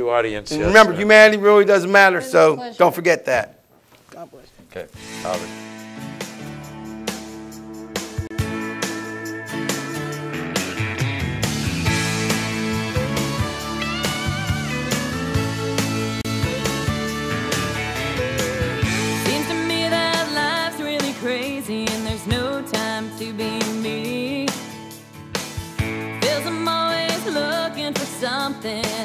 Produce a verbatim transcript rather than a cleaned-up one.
you, audience. And yes, remember, sir. humanity really doesn't matter, so don't forget that. God bless. Okay, Albert. Seems to me that life's really crazy and there's no time to be me. Feels I'm always looking for something